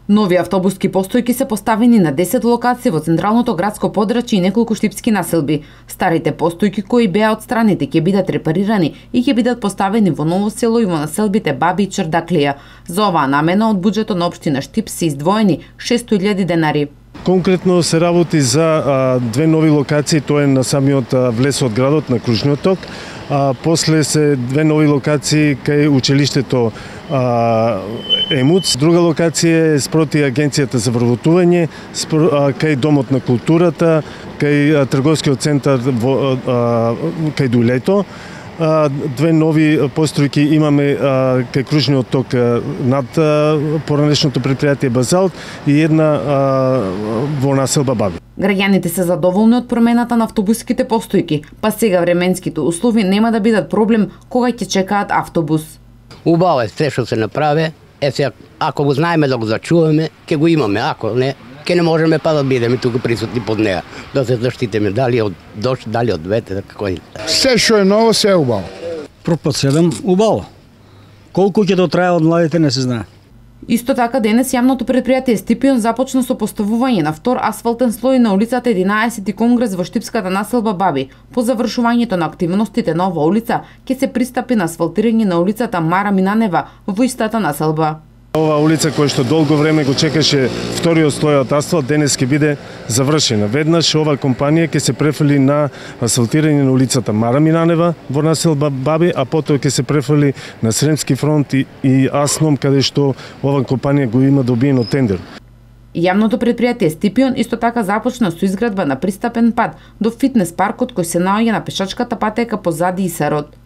Нови автобуски постојки се поставени на 10 локации во централното градско подрачје и неколку штипски населби. Старите постојки кои беа отстранети ќе бидат репарирани и ќе бидат поставени во Ново село и во населбите Баби и Чрдаклија. За оваа намена од буџетот на општина Штип се издвоени 600.000 денари. Конкретно се работи за две нови локации, тоа е на самиот влез од градот на Кружниот ток. После се две нови локации кај училиштето ЕМУЦ. Друга локација е спроти Агенцијата за вработување, кај Домот на културата, кај трговскиот центар кај Дулето. Две нови постројки имаме кај Кружниот ток над поранешното предпријатие Базалт и една во населба Баби. Граѓаните се задоволни од промената на автобуските постојки, па сега временските услови нема да бидат проблем кога ќе чекаат автобус. Убаво е се што се направи, сега ако го знаеме да го зачуваме, ќе го имаме, ако не, ќе не можеме па да бидеме тука присутни под неа, да се заштитиме дали од дожд, дали од ветер, како и. Се што е ново, се е убаво. Пропат 7 убаво. Колку ќе дотрае од младите не се знае. Исто така денес јавното предпријатие Стипион започна со поставување на втор асфалтен слој на улицата 11 Конгрес во штипската населба Баби. По завршувањето на активностите на оваа улица ќе се пристапи на асфалтирање на улицата Мара Минанева во истата населба. Ова улица која што долго време го чекаше вториот слој од асфалт денес ќе биде завршена. Веднаш ова компанија ќе се префрли на асфалтирање на улицата Мара Минанева во населба Баби, а потоа ќе се префрли на Сремски фронт и Асном, каде што ова компанија го има добиено тендер. Јавното предпријатие Стипион исто така започна со изградба на пристапен пат до фитнес паркот кој се наоѓа на пешачката патека позади Исарот.